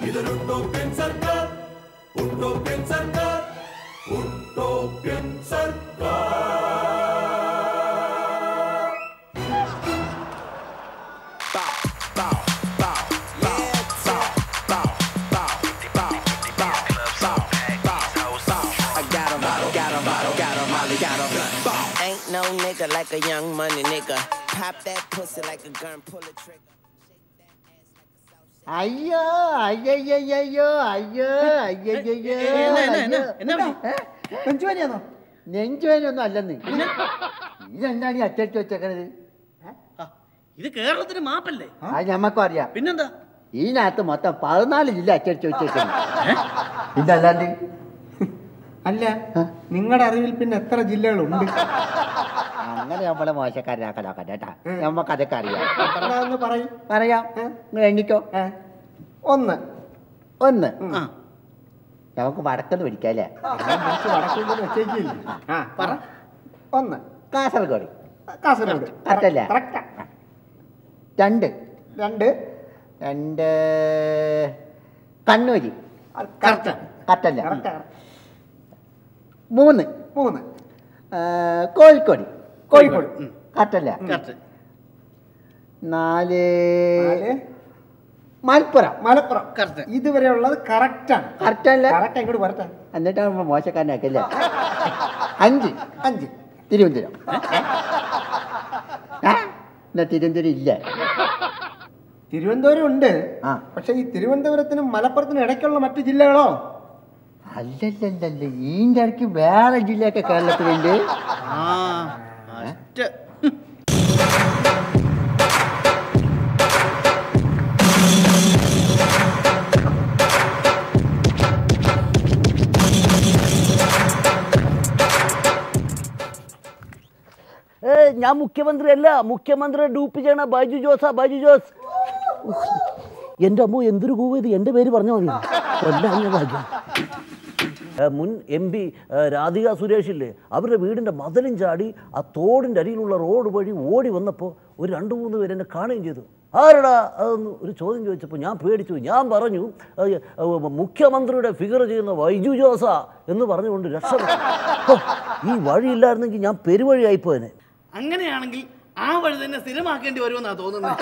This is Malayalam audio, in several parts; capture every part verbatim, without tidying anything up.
ഇതൊരു Utopian Sarkar, Utopian Sarkar, Utopian Sarkar. Ain't no nigga like a young money nigga. Pop that pussy like a gun, pull a trigger. അയ്യോ അയ്യോ അയ്യോ അയ്യോ നെഞ്ചുവേനയാണോ? നെഞ്ചുവേനൊന്നും അല്ലെന്ന്. ഇതെന്താണ് ഈ അച്ചടിച്ച് വെച്ചേക്കണത്? ഇത് കേരളത്തിന് മാപ്പല്ലേ? അത് ഞമ്മക്കും അറിയാം. പിന്നെന്താ? ഇതിനകത്ത് മൊത്തം പതിനാല് ജില്ല അച്ചടിച്ച് വെച്ചേക്കുന്നു. ഇതല്ലാണ്ട് അല്ല, നിങ്ങളുടെ അറിവിൽ പിന്നെ എത്ര ജില്ലകളുണ്ട്? അങ്ങനെ നമ്മളെ മോശക്കാരനാക്കലാക്കാൻ കേട്ടാ. നമ്മക്ക് അതൊക്കെ അറിയാം. പറയും പറയാം. നിങ്ങൾ എണ്ണിക്കോ. ഒന്ന് ഒന്ന് നമുക്ക് വടക്കെന്ന് പിടിക്കാം അല്ലേ? ഒന്ന് കാസർഗോഡ്. കാസർഗോഡ് കറക്റ്റല്ലേ? രണ്ട് രണ്ട് രണ്ട് കണ്ണൂര്. കറക്റ്റല്ല? മൂന്ന് മൂന്ന് കോഴിക്കോട്. കോഴിക്കോട് കറക്റ്റല്ല? നാല് മലപ്പുറം. മലപ്പുറം ഇതുവരെ ഉള്ളത് കറക്റ്റാണ്. കറക്റ്റല്ല? കറക്റ്റ് ഇങ്ങോട്ട് വരട്ടെ. എന്നിട്ടാണ് നമ്മൾ മോശക്കാരനാക്കല്ലേ? അഞ്ച് അഞ്ച് തിരുവനന്തപുരം. എന്നാ തിരുവനന്തപുരം ഇല്ല. തിരുവനന്തപുരം ഉണ്ട്. ആ, പക്ഷെ ഈ തിരുവനന്തപുരത്തിനും മലപ്പുറത്തിനും ഇടയ്ക്കുള്ള മറ്റു ജില്ലകളോ? അല്ലല്ലല്ല, ഈൻ്റെ ഇടയ്ക്ക് വേറെ ജില്ലയൊക്കെ കേരളത്തിലുണ്ട്. ഏ ഞാൻ മുഖ്യമന്ത്രി അല്ല, മുഖ്യമന്ത്രിയെ ഡൂപ്പ് ചെയ്യണ ബൈജു ജോസാ. ബൈജു ജോസ്. എൻ്റെ അമ്മ എന്തൊരു കൂവത്, എൻ്റെ പേര് പറഞ്ഞാൽ മതി. കൊല്ലാഞ്ഞ ഭാഗ്യം. മുൻ എം പി രാധിക സുരേഷില്ലേ, അവരുടെ വീടിൻ്റെ മതിലും ചാടി ആ തോടിൻ്റെ അരിയിലുള്ള റോഡ് വഴി ഓടി വന്നപ്പോൾ ഒരു രണ്ട് മൂന്ന് പേര് എന്നെ കാണുകയും ചെയ്തു. ആരടാ അതൊന്ന് ഒരു ചോദ്യം ചോദിച്ചപ്പോൾ ഞാൻ പേടിച്ചു. ഞാൻ പറഞ്ഞു മുഖ്യമന്ത്രിയുടെ ഫിഗർ ചെയ്യുന്ന ബൈജു ജോസാ എന്ന് പറഞ്ഞുകൊണ്ട് രക്ഷപ്പെട്ടു. ഈ വഴിയില്ലായിരുന്നെങ്കിൽ ഞാൻ പെരുവഴിയായിപ്പോയനെ. അങ്ങനെയാണെങ്കിൽ ആ വഴി തന്നെ സ്ഥിരമാക്കേണ്ടി വരുമെന്നാണ് തോന്നുന്നത്.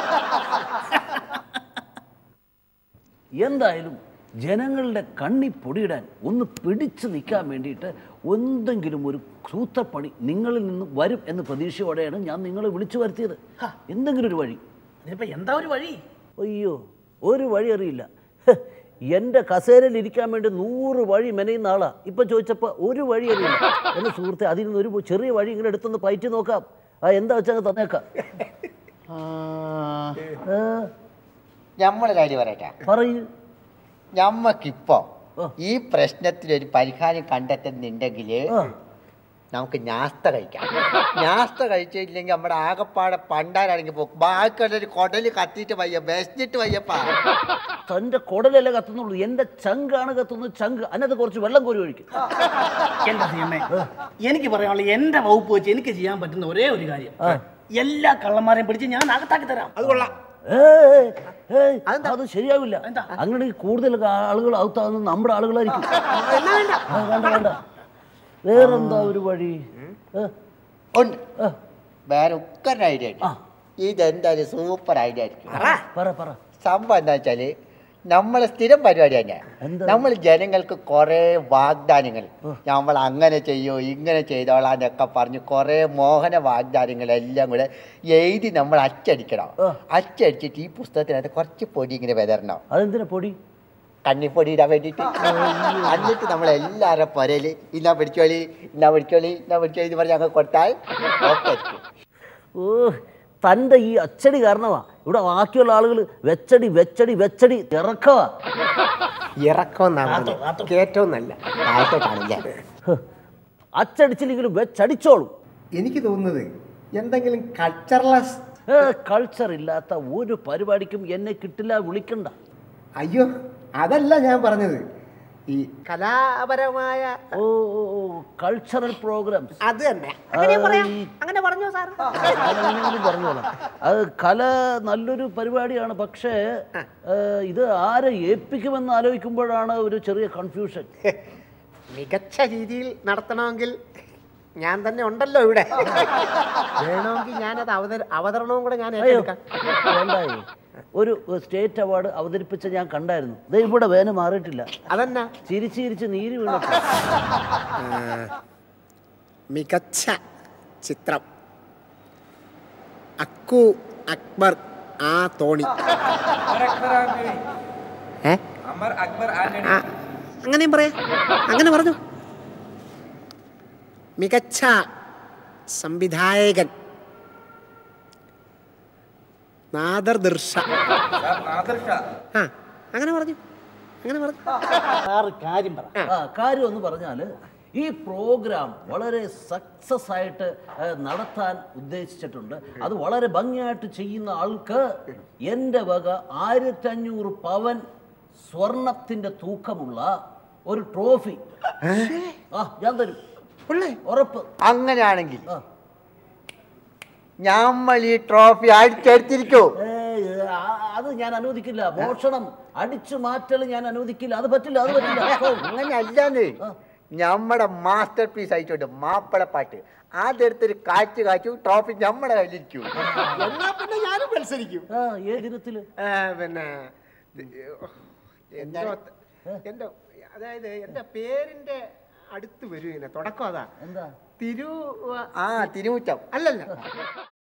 എന്തായാലും ജനങ്ങളുടെ കണ്ണി പൊടിയിടാൻ ഒന്ന് പിടിച്ചു നിൽക്കാൻ വേണ്ടിയിട്ട് എന്തെങ്കിലും ഒരു സൂത്രപ്പണി നിങ്ങളിൽ നിന്ന് വരും എന്ന പ്രതീക്ഷയോടെയാണ് ഞാൻ നിങ്ങളെ വിളിച്ചു വരുത്തിയത്. എന്തെങ്കിലും ഒരു വഴി. അതിനിപ്പോൾ എന്താ ഒരു വഴി? അയ്യോ, ഒരു വഴി അറിയില്ല. എൻ്റെ കസേരയിൽ ഇരിക്കാൻ വേണ്ടി നൂറ് വഴി മെനയുന്ന ആളാ. ഇപ്പം ചോദിച്ചപ്പോൾ ഒരു വഴി അറിയില്ല. എൻ്റെ സുഹൃത്തെ, അതിൽ നിന്ന് ഒരു ചെറിയ വഴി ഇങ്ങനെ എടുത്തൊന്ന് പയറ്റി നോക്കാം. ആ എന്താ വെച്ചാൽ തന്നേക്കാം. നമ്മളെ കാര്യം പറയട്ടെ. പറയൂ. ഞമ്മക്കിപ്പോ ഈ പ്രശ്നത്തിനൊരു പരിഹാരം കണ്ടെത്തുന്നുണ്ടെങ്കിൽ നമുക്ക് നാസ്ത കഴിക്കാം. നാസ്ത കഴിച്ചില്ലെങ്കിൽ നമ്മുടെ ആകപ്പാടെ പണ്ടാരാണെങ്കിൽ പോകും. ബാക്കിയുള്ളൊരു കുടല് കത്തിയിട്ട് വയ്യ, ബെസ്റ്റിട്ട് വയ്യപ്പാ. തൻ്റെ കുടലല്ലേ കത്തുന്നുള്ളൂ, എൻ്റെ ചങ്കാണ് കത്തുന്നത്. ചങ്ക് അതിനകത്ത് കുറച്ച് വെള്ളം കോരി ഒഴിക്കും. എന്താ ചെയ്യണേ? എനിക്ക് പറയാനുള്ള എൻ്റെ വകുപ്പ് വെച്ച് എനിക്ക് ചെയ്യാൻ പറ്റുന്ന ഒരേ ഒരു കാര്യം, എല്ലാ കള്ളന്മാരെയും പിടിച്ച് ഞാൻ അകത്താക്കി തരാം. അത് കൊള്ളാം. അത് ശരിയാവില്ല. അങ്ങനെ കൂടുതൽ ആളുകൾ ഔത്താകുന്നത് നമ്മുടെ ആളുകളായിരിക്കും. വേണ്ട വേണ്ട, വേറെന്താ ഒരു വഴി? ഉണ്ട്, വേറെ ഉക്കര ഐഡിയ. ഇതെന്തായാലും സൂപ്പർ ഐഡിയ ആയിരിക്കും. സംഭവം എന്താ വെച്ചാല് നമ്മളെ സ്ഥിരം പരിപാടി തന്നെയാണ്. നമ്മൾ ജനങ്ങൾക്ക് കുറെ വാഗ്ദാനങ്ങൾ, നമ്മൾ അങ്ങനെ ചെയ്യോ ഇങ്ങനെ ചെയ്തോളാന്നൊക്കെ പറഞ്ഞ് കുറെ മോഹന വാഗ്ദാനങ്ങളെല്ലാം കൂടെ എഴുതി നമ്മൾ അച്ചടിക്കണം. അച്ചടിച്ചിട്ട് ഈ പുസ്തകത്തിനകത്ത് കുറച്ച് പൊടി ഇങ്ങനെ വിതരണം. അതെന്തിനാ പൊടി? കണ്ണിപ്പൊടി ഇടാൻ വേണ്ടിയിട്ട്. എന്നിട്ട് നമ്മളെല്ലാവരുടെ പുരയിൽ ഇന്നാ പിടിച്ചോളി ഇന്നാ പിടിച്ചോളി ഇന്നാ പിടിച്ചോളി എന്ന് പറഞ്ഞ് അങ്ങ് കൊടുത്താൽ ഓക്കെ. ഓ, തൻ്റെ ഈ അച്ചടി കാരണമാ ഇവിടെ ബാക്കിയുള്ള ആളുകൾ വെച്ചടി വെച്ചടി വെച്ചടി ഇറക്കവാ. ഇറക്കമെന്നല്ല, അച്ചടിച്ചില്ലെങ്കിലും വെച്ചടിച്ചോളും. എനിക്ക് തോന്നുന്നത് എന്തെങ്കിലും കൾച്ചർലെസ്. കൾച്ചർ ഇല്ലാത്ത ഒരു പരിപാടിക്കും എന്നെ കിട്ടില്ല, വിളിക്കണ്ട. അയ്യോ, അതല്ല ഞാൻ പറഞ്ഞത്. ഈ കലാപരമായ ഓ കൾച്ചറൽ പ്രോഗ്രാംസ്. അത് തന്നെ അങ്ങനെ പറഞ്ഞോ സാർ? പറഞ്ഞോളാം. അത് കല നല്ലൊരു പരിപാടിയാണ്. പക്ഷേ ഇത് ആരെ ഏൽപ്പിക്കുമെന്ന് ആലോചിക്കുമ്പോഴാണ് ഒരു ചെറിയ കൺഫ്യൂഷൻ. മികച്ച രീതിയിൽ നടത്തണമെങ്കിൽ ഞാൻ തന്നെ ഉണ്ടല്ലോ ഇവിടെ. വേണമെങ്കിൽ ഞാനത് അവതര അവതരണവും കൂടെ ഞാൻ ഏറ്റെടുക്കാം. വേണ്ടായി. ഒരു സ്റ്റേറ്റ് അവാർഡ് അവതരിപ്പിച്ച ഞാൻ കണ്ടായിരുന്നു. ഇത് ഇവിടെ വേന മാറിയിട്ടില്ല. അതെന്നാ? ചിരിച്ച് ചിരിച്ച് നീര് വീണു. മികച്ച ചിത്രം അക്കു അക്ബർ ആ തോണി. അങ്ങനെയും പറയാ. അങ്ങനെ പറഞ്ഞു. മികച്ച സംവിധായകൻ നാദർ ദിർഷ. ആ അങ്ങനെ പറഞ്ഞു. അങ്ങനെ പറഞ്ഞു. കാര്യം പറ. കാര്യം എന്ന് പറഞ്ഞാല് ഈ പ്രോഗ്രാം വളരെ സക്സസ് ആയിട്ട് നടത്താൻ ഉദ്ദേശിച്ചിട്ടുണ്ട്. അത് വളരെ ഭംഗിയായിട്ട് ചെയ്യുന്ന ആൾക്ക് എൻ്റെ വക ആയിരത്തി അഞ്ഞൂറ് പവൻ സ്വർണത്തിന്റെ തൂക്കമുള്ള ഒരു ട്രോഫി ആ ഞാൻ തരും. ഉറപ്പ്. അങ്ങനെയാണെങ്കിൽ നമ്മൾ ഈ ട്രോഫി അടിച്ചെടുത്തിരിക്കോ? അത് ഞാൻ അനുവദിക്കില്ല. മോഷണം അടിച്ചു മാറ്റൽ ഞാൻ അനുവദിക്കില്ല. അത് പറ്റില്ല. അത് പറ്റില്ല. അങ്ങനെ അല്ലാന്ന്. നമ്മുടെ മാസ്റ്റർ പീസ് അയച്ചോണ്ട് മാപ്പിളപ്പാട്ട് അതെടുത്തൊരു കാറ്റ് കാച്ചു ട്രോഫി നമ്മുടെ കയ്യിലിരിക്കും. എന്നാ പിന്നെ ഞാനും മത്സരിക്കും. ഏതിനത്തില്? പിന്നെ എന്റെ എന്റെ അതായത് എന്റെ പേരിന്റെ അടുത്ത് വരും. തുടക്കം അതാ. എന്താ? തിരു ആ തിരുമുറ്റം അല്ലല്ല.